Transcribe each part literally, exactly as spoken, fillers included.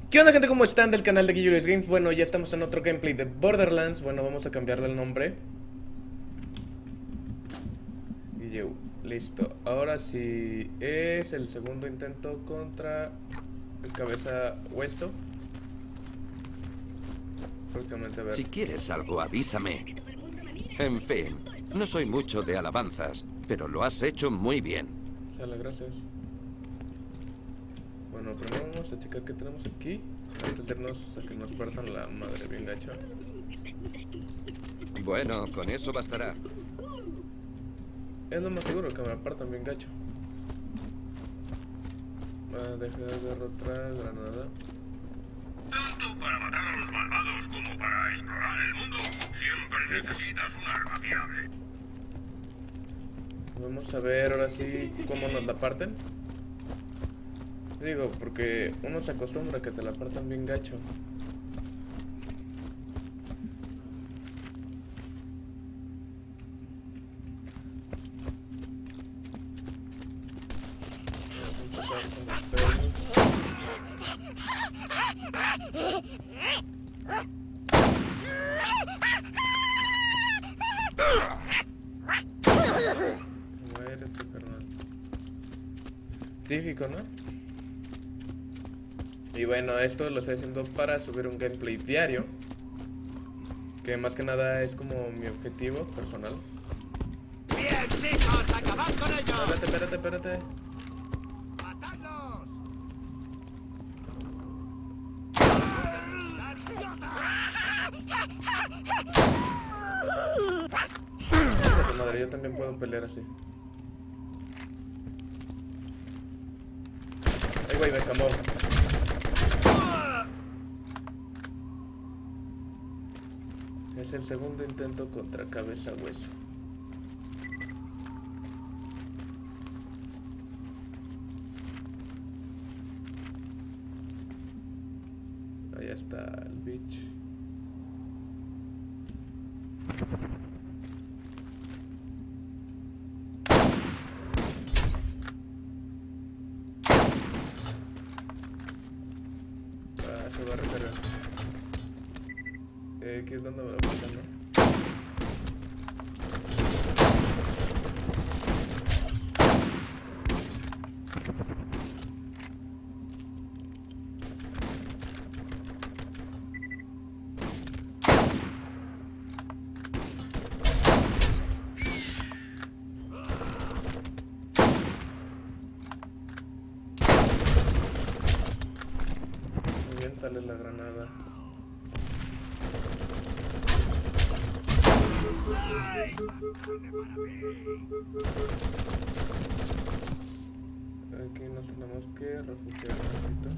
¿Qué onda, gente? ¿Cómo están? Del canal de Guillermo Games. Bueno, ya estamos en otro gameplay de Borderlands. Bueno, vamos a cambiarle el nombre. Guillermo, listo. Ahora sí es el segundo intento contra el cabeza hueso. Prácticamente, a ver. Si quieres algo, avísame. En fin, no soy mucho de alabanzas, pero lo has hecho muy bien. Sale, gracias. Bueno, primero vamos a checar qué tenemos aquí antes de irnos a que nos partan la madre bien gacho. Bueno, con eso bastará. Es lo más seguro que me la partan bien gacho. Va a dejar de agarrar otra granada. Tanto para matar a los malvados como para explorar el mundo, siempre necesitas un arma fiable. Vamos a ver ahora sí cómo nos la parten. Digo, porque uno se acostumbra a que te la partan bien gacho. Vamos a empezar con los pelos. Muérete, carnal. Típico, ¿no? Y bueno, esto lo estoy haciendo para subir un gameplay diario, que más que nada es como mi objetivo personal. ¡Bien, chicos! ¡Acabad con ellos! Espérate, espérate, espérate. ¡Matadlos! Espérate, madre, yo también puedo pelear así. Ay, güey, me escamó. Es el segundo intento contra cabeza hueso. Ahí está el bitch. Ah, se va a recargar. Eh, ¿qué es donde me lo pasan, no? Aviéntale la granada. Aquí nos tenemos que refugiar un poquito.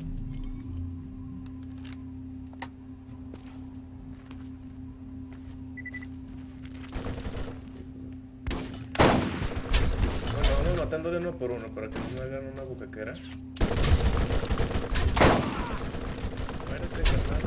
Bueno, vamos matando de uno por uno para que no me hagan una bucaquera. Muérete, carnal.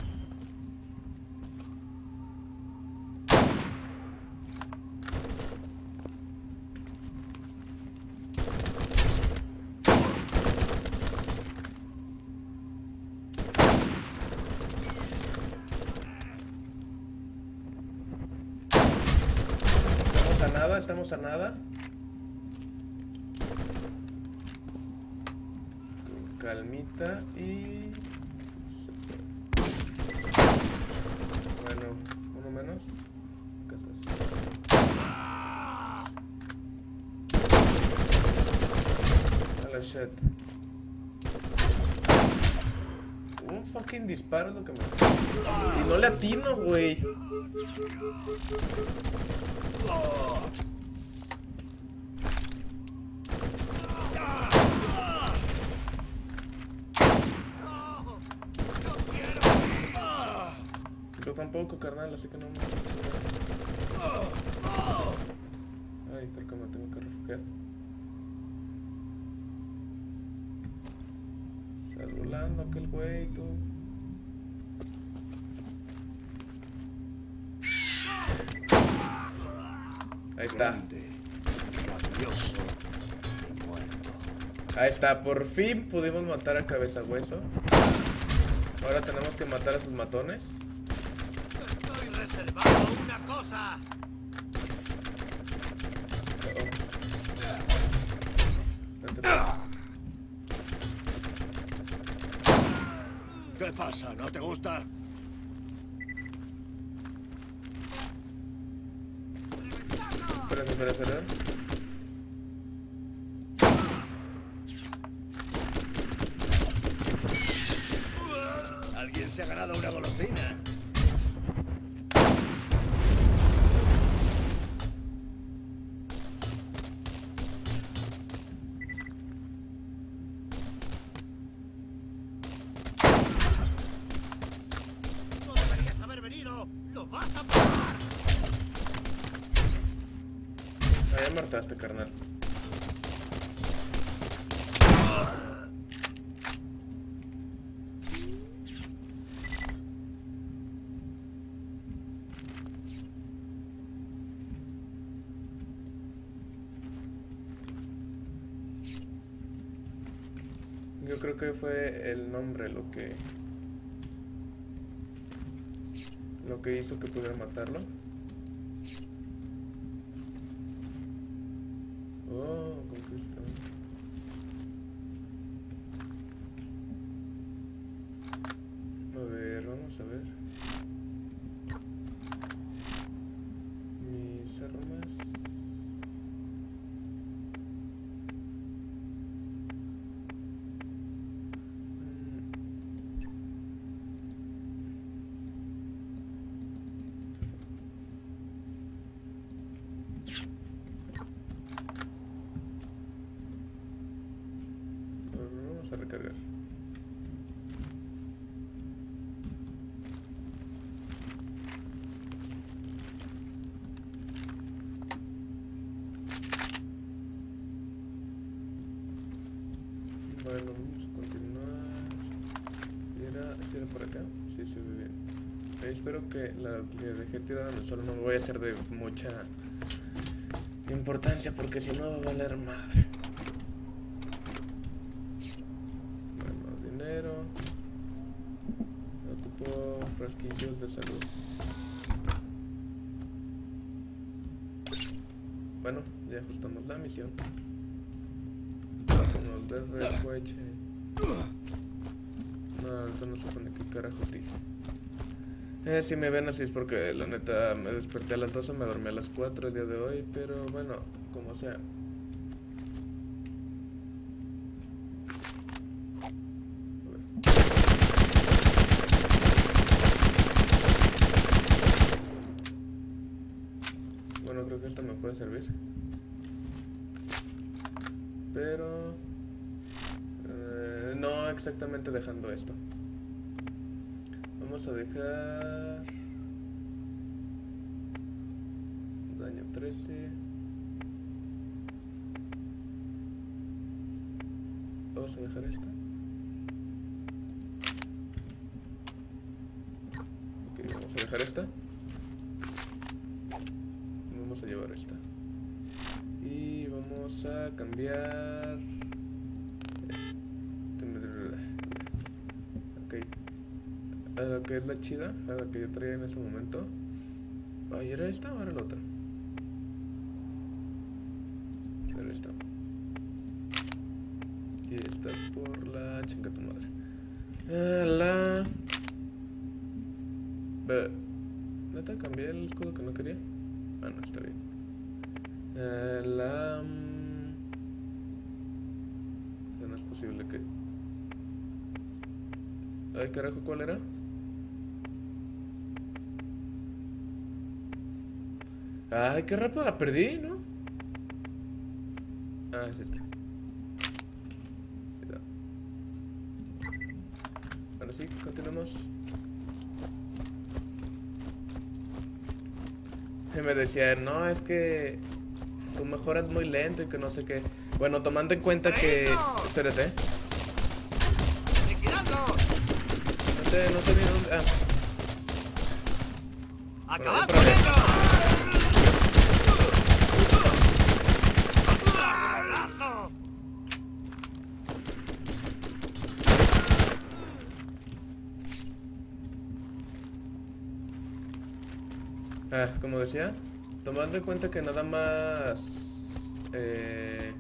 Estamos a nada, estamos a nada. Con calmita y... Bueno, uno menos. Acá estás. A la shit. Un fucking disparo es lo que me... Y no le atino, güey. Yo tampoco, carnal, así que no me... Ay, creo que me tengo que refugiar. Saludando aquel güey, tú. Ahí está. Ahí está, por fin pudimos matar a cabeza hueso. Ahora tenemos que matar a sus matones. Estoy reservado una cosa. ¿Qué pasa? ¿No te gusta? Espera, espera, espera. Alguien se ha ganado una golosina. No deberías haber venido. Lo vas a pagar. Ah, ya mataste, carnal. Yo creo que fue el nombre lo que lo que hizo que pudiera matarlo. Oh, conquista. A ver, vamos a ver. Mis armas. Vamos a recargar. Bueno, vamos a continuar. ¿Y era, si era por acá? Sí, se ve bien. Ahí espero que la que dejé tirada en el suelo no me voy a hacer de mucha importancia, porque si no va a valer madre. Bueno, dinero. Ocupo frasquillos de salud. Bueno, ya ajustamos la misión. Vámonos de recueche. No, eso no supone que carajo dije. Eh, si me ven así es porque la neta me desperté a las doce, me dormí a las cuatro el día de hoy, pero bueno, como sea. A ver. Bueno, creo que esta me puede servir. Pero... Eh, no exactamente dejando esto. Vamos a dejar... Daño trece. Vamos a dejar esta. Ok, vamos a dejar esta. Vamos a llevar esta. Y vamos a cambiar... Ok. A la que es la chida, a la que yo traía en ese momento. Ay, ¿era esta o era la otra? Era esta. Y esta por la chinga tu madre. Ah, la... Be... ¿Neta cambié el escudo que no quería? Ah, no, está bien. Eh, la... No es posible que... Ay, carajo, ¿cuál era? Ay, qué rápido la perdí, ¿no? Ah, es esta. Ahora sí, continuamos. Y me decía, no, es que tú mejoras muy lento y que no sé qué. Bueno, tomando en cuenta que... Espérate. No sé, no sé ni dónde... Ah. ¡Acabad Bueno, con ellos! Ah, como decía, tomando en cuenta que nada más eh,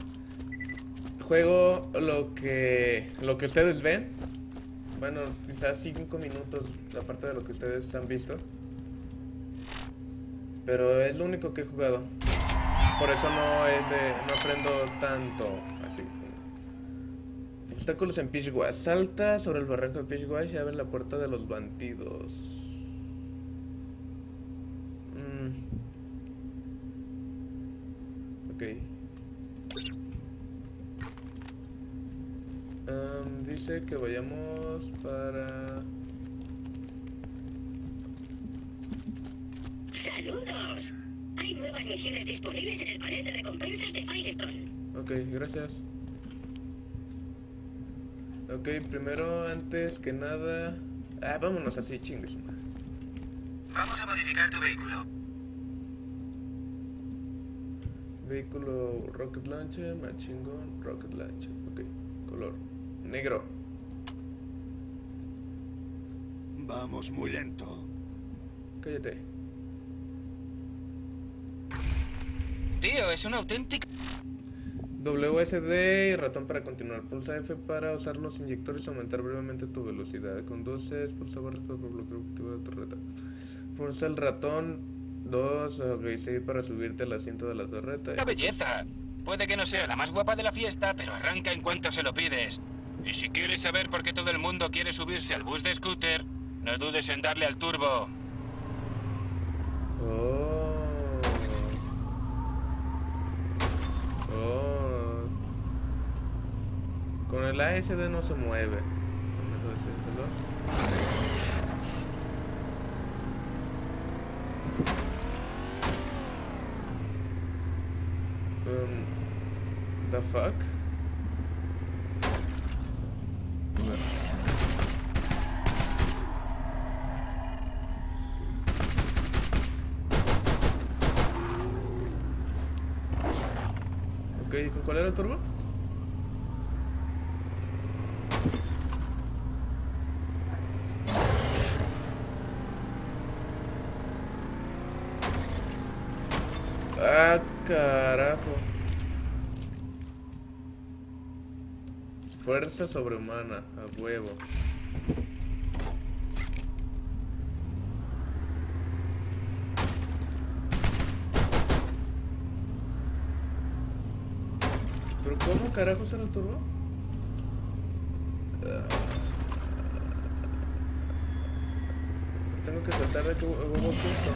juego lo que lo que ustedes ven. Bueno, quizás cinco minutos aparte de lo que ustedes han visto. Pero es lo único que he jugado. Por eso no es de, no aprendo tanto así. Obstáculos en Peachwash. Salta sobre el barranco de Peachwash y abre la puerta de los bandidos. Mm. Ok. Um, dice que vayamos para... ¡Saludos! Hay nuevas misiones disponibles en el panel de recompensas de Firestone. Ok, gracias. Ok, primero, antes que nada... Ah, vámonos así, chingues. Vamos a modificar tu vehículo. Vehículo Rocket Launcher, Machine Gun, Rocket Launcher. Ok, color negro. Vamos muy lento. Cállate. Tío, es una auténtica... W S D y ratón para continuar. Pulsa F para usar los inyectores y aumentar brevemente tu velocidad. Con dos Cs, pulsa barra para bloquear objetivo de la torreta. Pulsa el ratón dos, ok, sí, para subirte al asiento de la torreta. ¡Qué belleza! Puede que no sea la más guapa de la fiesta, pero arranca en cuanto se lo pides. Y si quieres saber por qué todo el mundo quiere subirse al bus de scooter, no dudes en darle al turbo. Oh. Oh. Con el A S D no se mueve. Um, the fuck? Ok, ¿con cuál era el turbo? Ah, carajo. Fuerza sobrehumana, a huevo. ¿Pero cómo carajo será el turbo? Uh, tengo que tratar de que huevo justo.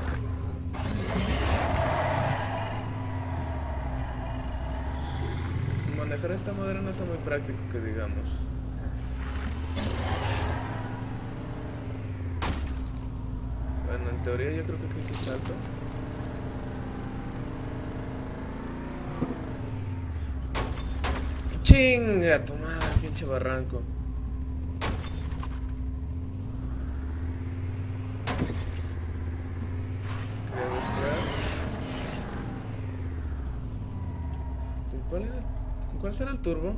Manejar esta madera no está muy práctico, que digamos. Bueno, en teoría yo creo que aquí sí salto. Chinga, tu madre, pinche barranco. Quería buscar. ¿Con cuál era? ¿Con cuál será el turbo?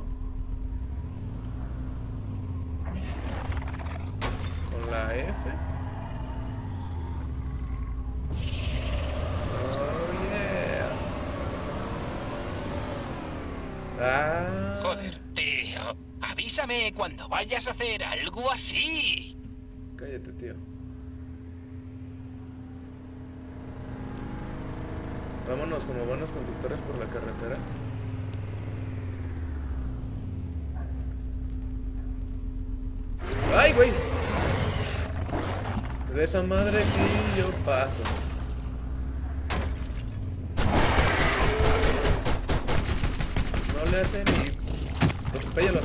Con la F. Oh yeah. Ah. Joder, tío. Avísame cuando vayas a hacer algo así. Cállate, tío. Vámonos como buenos conductores por la carretera. ¡Ay, güey! De esa madre sí yo paso. No le hace ni... Atropéllalo.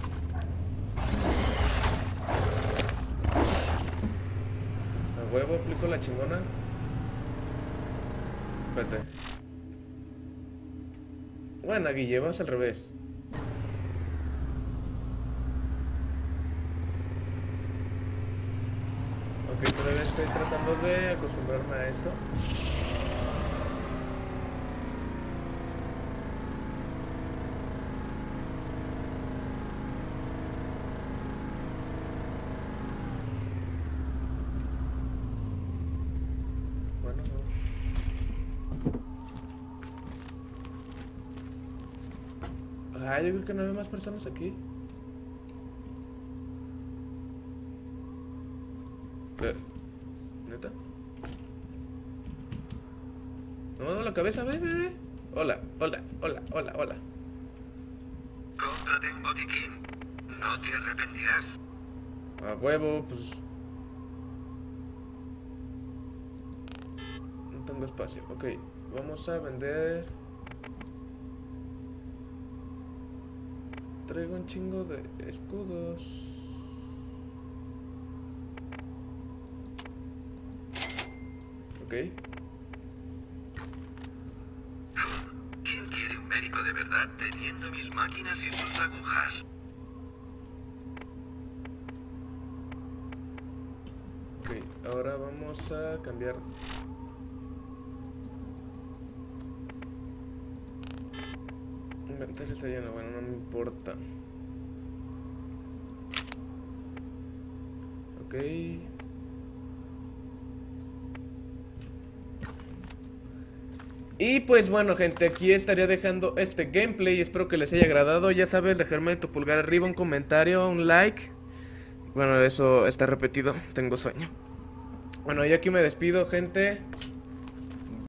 A huevo aplico la chingona. Espérate. Bueno, Guille, vas al revés. Ok, todavía estoy tratando de acostumbrarme a esto. Bueno, Ah, yo creo que no hay más personas aquí. ¿Qué? ¿Neta? No me muevo la cabeza, ve, ve, ve. Hola, hola, hola, hola, hola. Cómprate un botiquín. No te arrepentirás. A huevo, pues... No tengo espacio. Ok, vamos a vender... Traigo un chingo de escudos. Ok. ¿Quién quiere un médico de verdad teniendo mis máquinas y sus agujas? Ok, ahora vamos a cambiar. Inventario está lleno, bueno, no me importa. Ok. Y pues bueno, gente, aquí estaría dejando este gameplay. Espero que les haya agradado. Ya sabes, dejarme tu pulgar arriba, un comentario, un like. Bueno, eso está repetido, tengo sueño. Bueno, yo aquí me despido, gente.